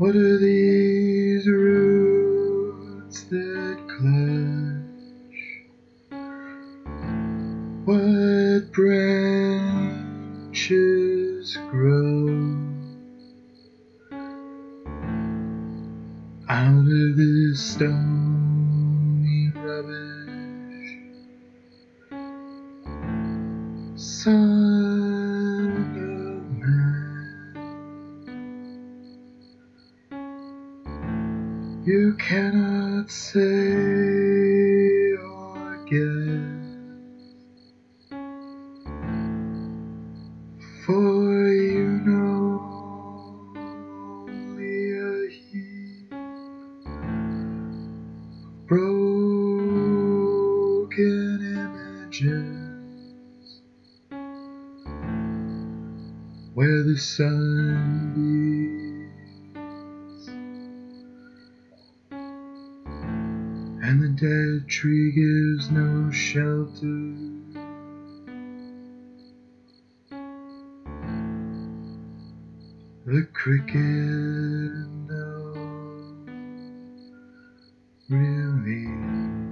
What are these roots that clutch? What branches grow out of this stony rubbish? Son of man, you cannot say or guess, for you know only a heap of broken images where the sun beats and the dead tree gives no shelter. The cricket knows really